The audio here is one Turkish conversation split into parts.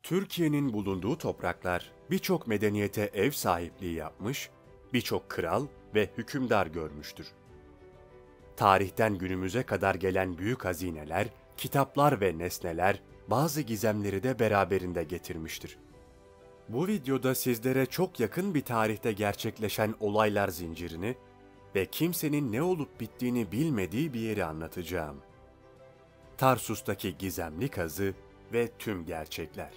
Türkiye'nin bulunduğu topraklar birçok medeniyete ev sahipliği yapmış, birçok kral ve hükümdar görmüştür. Tarihten günümüze kadar gelen büyük hazineler, kitaplar ve nesneler bazı gizemleri de beraberinde getirmiştir. Bu videoda sizlere çok yakın bir tarihte gerçekleşen olaylar zincirini ve kimsenin ne olup bittiğini bilmediği bir yeri anlatacağım. Tarsus'taki gizemli kazı ve tüm gerçekler.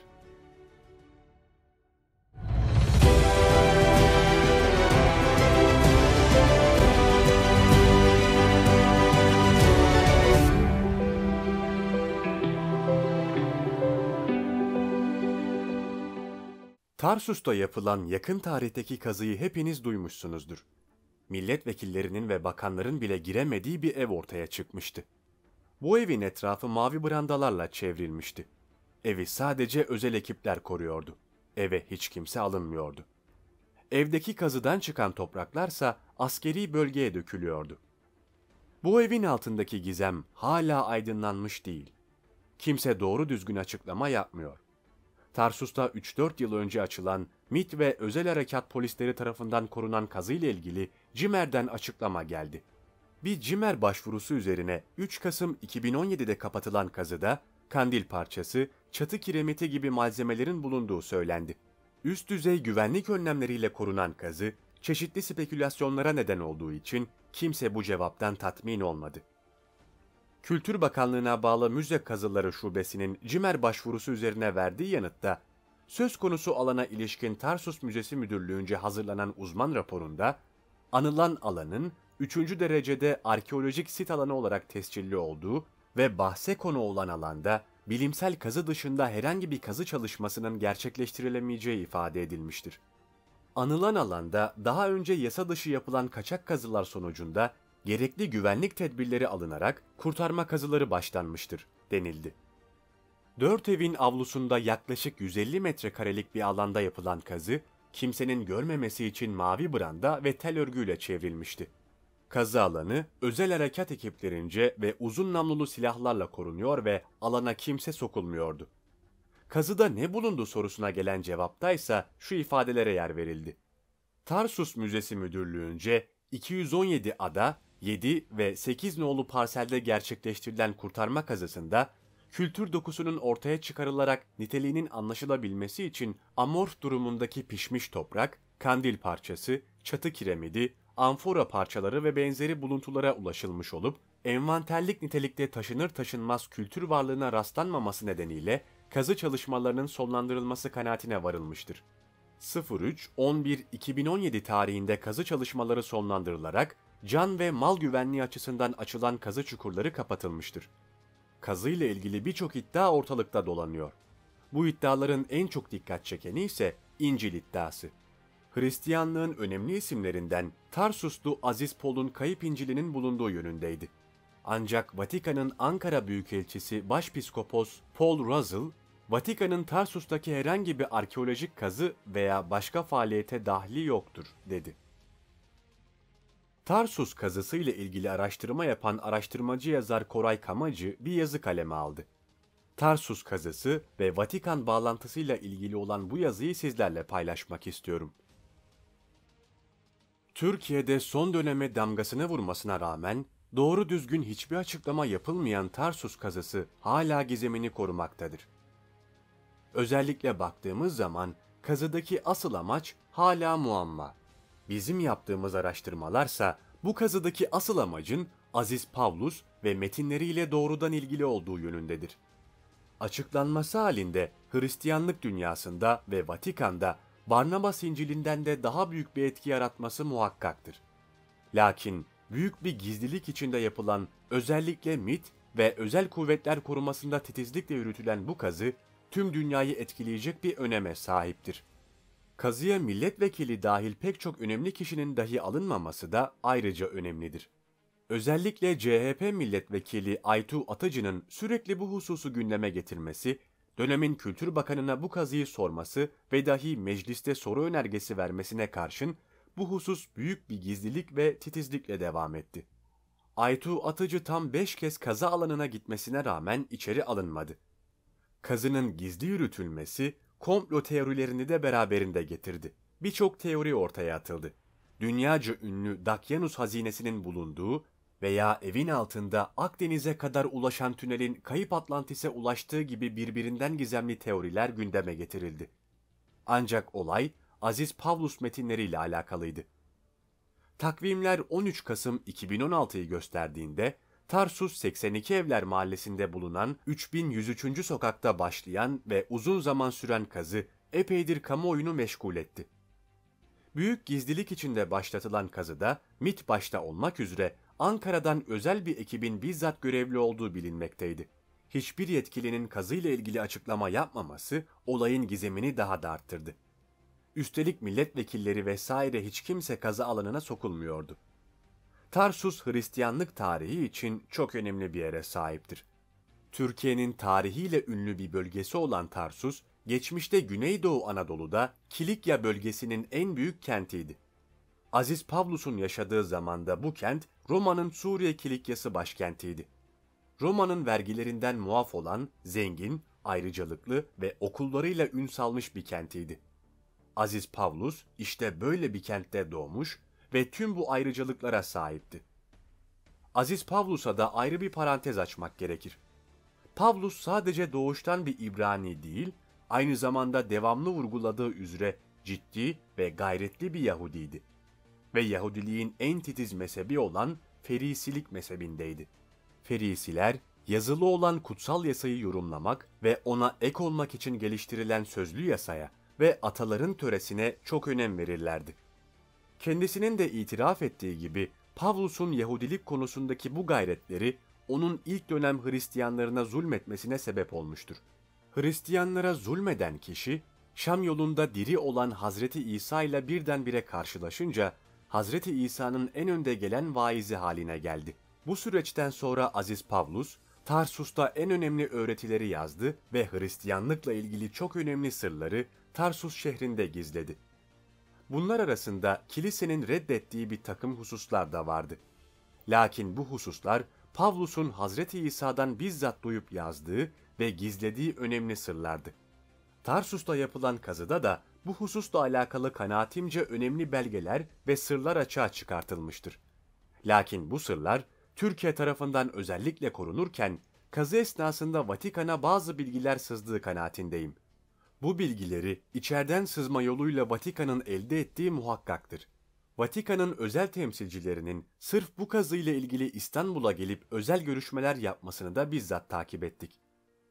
Tarsus'ta yapılan yakın tarihteki kazıyı hepiniz duymuşsunuzdur. Milletvekillerinin ve bakanların bile giremediği bir ev ortaya çıkmıştı. Bu evin etrafı mavi brandalarla çevrilmişti. Evi sadece özel ekipler koruyordu. Eve hiç kimse alınmıyordu. Evdeki kazıdan çıkan topraklarsa askeri bölgeye dökülüyordu. Bu evin altındaki gizem hala aydınlanmış değil. Kimse doğru düzgün açıklama yapmıyor. Tarsus'ta 3-4 yıl önce açılan MİT ve özel harekat polisleri tarafından korunan kazıyla ilgili CİMER'den açıklama geldi. Bir CİMER başvurusu üzerine 3 Kasım 2017'de kapatılan kazıda kandil parçası, çatı kiremiti gibi malzemelerin bulunduğu söylendi. Üst düzey güvenlik önlemleriyle korunan kazı, çeşitli spekülasyonlara neden olduğu için kimse bu cevaptan tatmin olmadı. Kültür Bakanlığı'na bağlı Müze Kazıları Şubesi'nin CİMER başvurusu üzerine verdiği yanıtta, söz konusu alana ilişkin Tarsus Müzesi Müdürlüğü'nce hazırlanan uzman raporunda, anılan alanın 3. derecede arkeolojik sit alanı olarak tescilli olduğu ve bahse konu olan alanda bilimsel kazı dışında herhangi bir kazı çalışmasının gerçekleştirilemeyeceği ifade edilmiştir. Anılan alanda daha önce yasa dışı yapılan kaçak kazılar sonucunda gerekli güvenlik tedbirleri alınarak kurtarma kazıları başlanmıştır, denildi. 4 evin avlusunda yaklaşık 150 metrekarelik bir alanda yapılan kazı, kimsenin görmemesi için mavi branda ve tel örgüyle çevrilmişti. Kazı alanı özel harekat ekiplerince ve uzun namlulu silahlarla korunuyor ve alana kimse sokulmuyordu. Kazıda ne bulundu sorusuna gelen cevaptaysa şu ifadelere yer verildi. Tarsus Müzesi Müdürlüğü'nce 217 ada, 7 ve 8 nolu parselde gerçekleştirilen kurtarma kazısında kültür dokusunun ortaya çıkarılarak niteliğinin anlaşılabilmesi için amorf durumundaki pişmiş toprak, kandil parçası, çatı kiremidi, amfora parçaları ve benzeri buluntulara ulaşılmış olup envanterlik nitelikte taşınır taşınmaz kültür varlığına rastlanmaması nedeniyle kazı çalışmalarının sonlandırılması kanaatine varılmıştır. 03.11.2017 tarihinde kazı çalışmaları sonlandırılarak can ve mal güvenliği açısından açılan kazı çukurları kapatılmıştır. Kazı ile ilgili birçok iddia ortalıkta dolanıyor. Bu iddiaların en çok dikkat çekeni ise İncil iddiası. Hristiyanlığın önemli isimlerinden Tarsuslu Aziz Paul'un kayıp İncil'inin bulunduğu yönündeydi. Ancak Vatikan'ın Ankara Büyükelçisi Başpiskopos Paul Russell, Vatikan'ın Tarsus'taki herhangi bir arkeolojik kazı veya başka faaliyete dahli yoktur, dedi. Tarsus kazısı ile ilgili araştırma yapan araştırmacı yazar Koray Kamacı bir yazı kaleme aldı. Tarsus kazısı ve Vatikan bağlantısıyla ilgili olan bu yazıyı sizlerle paylaşmak istiyorum. Türkiye'de son döneme damgasını vurmasına rağmen doğru düzgün hiçbir açıklama yapılmayan Tarsus kazısı hala gizemini korumaktadır. Özellikle baktığımız zaman kazıdaki asıl amaç hala muamma. Bizim yaptığımız araştırmalarsa bu kazıdaki asıl amacın Aziz Pavlus ve metinleriyle doğrudan ilgili olduğu yönündedir. Açıklanması halinde Hristiyanlık dünyasında ve Vatikan'da Barnabas İncil'inden de daha büyük bir etki yaratması muhakkaktır. Lakin büyük bir gizlilik içinde yapılan, özellikle MİT ve özel kuvvetler korumasında titizlikle yürütülen bu kazı tüm dünyayı etkileyecek bir öneme sahiptir. Kazıya milletvekili dahil pek çok önemli kişinin dahi alınmaması da ayrıca önemlidir. Özellikle CHP milletvekili Aytu Atıcı'nın sürekli bu hususu gündeme getirmesi, dönemin Kültür Bakanı'na bu kazıyı sorması ve dahi mecliste soru önergesi vermesine karşın bu husus büyük bir gizlilik ve titizlikle devam etti. Aytu Atıcı tam 5 kez kazı alanına gitmesine rağmen içeri alınmadı. Kazının gizli yürütülmesi komplo teorilerini de beraberinde getirdi. Birçok teori ortaya atıldı. Dünyaca ünlü Dakyanus hazinesinin bulunduğu veya evin altında Akdeniz'e kadar ulaşan tünelin kayıp Atlantis'e ulaştığı gibi birbirinden gizemli teoriler gündeme getirildi. Ancak olay Aziz Pavlus metinleriyle alakalıydı. Takvimler 13 Kasım 2016'yı gösterdiğinde Tarsus 82 Evler Mahallesi'nde bulunan 3103. sokakta başlayan ve uzun zaman süren kazı epeydir kamuoyunu meşgul etti. Büyük gizlilik içinde başlatılan kazıda MİT başta olmak üzere Ankara'dan özel bir ekibin bizzat görevli olduğu bilinmekteydi. Hiçbir yetkilinin kazıyla ilgili açıklama yapmaması olayın gizemini daha da arttırdı. Üstelik milletvekilleri vesaire hiç kimse kazı alanına sokulmuyordu. Tarsus Hristiyanlık tarihi için çok önemli bir yere sahiptir. Türkiye'nin tarihiyle ünlü bir bölgesi olan Tarsus, geçmişte Güneydoğu Anadolu'da Kilikya bölgesinin en büyük kentiydi. Aziz Pavlus'un yaşadığı zamanda bu kent Roma'nın Suriye Kilikyası başkentiydi. Roma'nın vergilerinden muaf olan, zengin, ayrıcalıklı ve okullarıyla ün salmış bir kentiydi. Aziz Pavlus işte böyle bir kentte doğmuş ve tüm bu ayrıcalıklara sahipti. Aziz Pavlus'a da ayrı bir parantez açmak gerekir. Pavlus sadece doğuştan bir İbrani değil, aynı zamanda devamlı vurguladığı üzere ciddi ve gayretli bir Yahudiydi. Ve Yahudiliğin en titiz mezhebi olan Ferisilik mezhebindeydi. Ferisiler, yazılı olan kutsal yasayı yorumlamak ve ona ek olmak için geliştirilen sözlü yasaya ve ataların töresine çok önem verirlerdi. Kendisinin de itiraf ettiği gibi Pavlus'un Yahudilik konusundaki bu gayretleri onun ilk dönem Hristiyanlarına zulmetmesine sebep olmuştur. Hristiyanlara zulmeden kişi, Şam yolunda diri olan Hazreti İsa ile birdenbire karşılaşınca Hazreti İsa'nın en önde gelen vaizi haline geldi. Bu süreçten sonra Aziz Pavlus, Tarsus'ta en önemli öğretileri yazdı ve Hristiyanlıkla ilgili çok önemli sırları Tarsus şehrinde gizledi. Bunlar arasında kilisenin reddettiği bir takım hususlar da vardı. Lakin bu hususlar Pavlus'un Hazreti İsa'dan bizzat duyup yazdığı ve gizlediği önemli sırlardı. Tarsus'ta yapılan kazıda da bu hususla alakalı kanaatimce önemli belgeler ve sırlar açığa çıkartılmıştır. Lakin bu sırlar Türkiye tarafından özellikle korunurken kazı esnasında Vatikan'a bazı bilgiler sızdığı kanaatindeyim. Bu bilgileri içeriden sızma yoluyla Vatikan'ın elde ettiği muhakkaktır. Vatikan'ın özel temsilcilerinin sırf bu kazıyla ilgili İstanbul'a gelip özel görüşmeler yapmasını da bizzat takip ettik.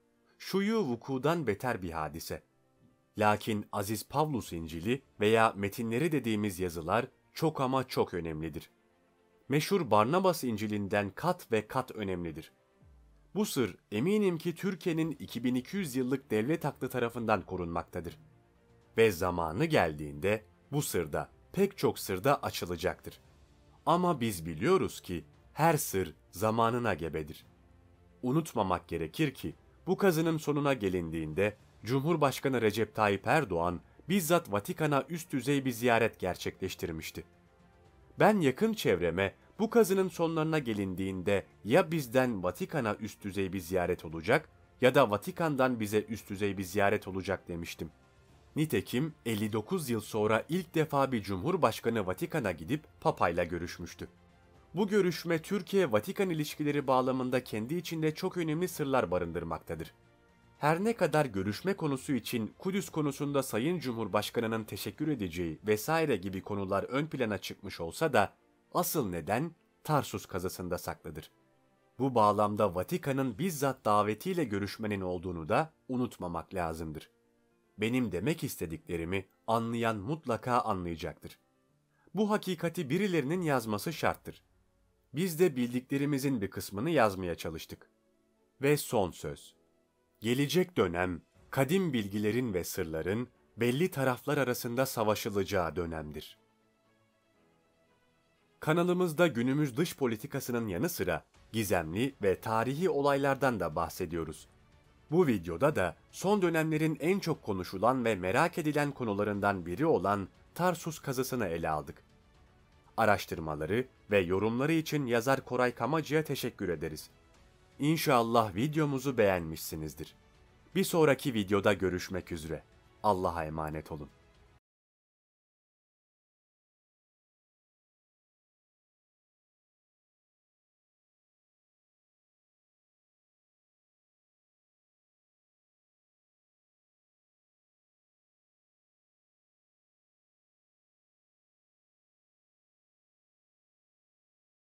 Şuyu vukudan beter bir hadise. Lakin Aziz Pavlus İncili veya metinleri dediğimiz yazılar çok ama çok önemlidir. Meşhur Barnabas İncil'inden kat ve kat önemlidir. Bu sır eminim ki Türkiye'nin 2200 yıllık devlet aklı tarafından korunmaktadır. Ve zamanı geldiğinde bu sırda pek çok sırda açılacaktır. Ama biz biliyoruz ki her sır zamanına gebedir. Unutmamak gerekir ki bu kazının sonuna gelindiğinde Cumhurbaşkanı Recep Tayyip Erdoğan bizzat Vatikan'a üst düzey bir ziyaret gerçekleştirmişti. Ben yakın çevreme bu kazının sonlarına gelindiğinde ya bizden Vatikan'a üst düzey bir ziyaret olacak ya da Vatikan'dan bize üst düzey bir ziyaret olacak demiştim. Nitekim 59 yıl sonra ilk defa bir cumhurbaşkanı Vatikan'a gidip Papa'yla görüşmüştü. Bu görüşme Türkiye-Vatikan ilişkileri bağlamında kendi içinde çok önemli sırlar barındırmaktadır. Her ne kadar görüşme konusu için Kudüs konusunda Sayın Cumhurbaşkanı'nın teşekkür edeceği vesaire gibi konular ön plana çıkmış olsa da asıl neden Tarsus kazasında saklıdır. Bu bağlamda Vatikan'ın bizzat davetiyle görüşmenin olduğunu da unutmamak lazımdır. Benim demek istediklerimi anlayan mutlaka anlayacaktır. Bu hakikati birilerinin yazması şarttır. Biz de bildiklerimizin bir kısmını yazmaya çalıştık. Ve son söz. Gelecek dönem, kadim bilgilerin ve sırların belli taraflar arasında savaşılacağı dönemdir. Kanalımızda günümüz dış politikasının yanı sıra gizemli ve tarihi olaylardan da bahsediyoruz. Bu videoda da son dönemlerin en çok konuşulan ve merak edilen konularından biri olan Tarsus kazısını ele aldık. Araştırmaları ve yorumları için yazar Koray Kamacı'ya teşekkür ederiz. İnşallah videomuzu beğenmişsinizdir. Bir sonraki videoda görüşmek üzere. Allah'a emanet olun.